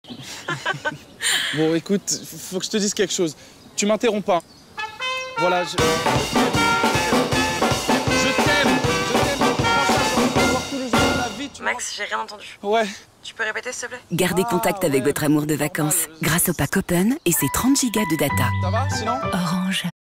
Bon, écoute, faut que je te dise quelque chose. Tu m'interromps pas. Voilà, je t'aime. Max, j'ai rien entendu. Ouais. Tu peux répéter, s'il te plaît? Gardez contact avec votre amour de vacances grâce au pack Open et ses 30 gigas de data. Ça va, sinon? Orange.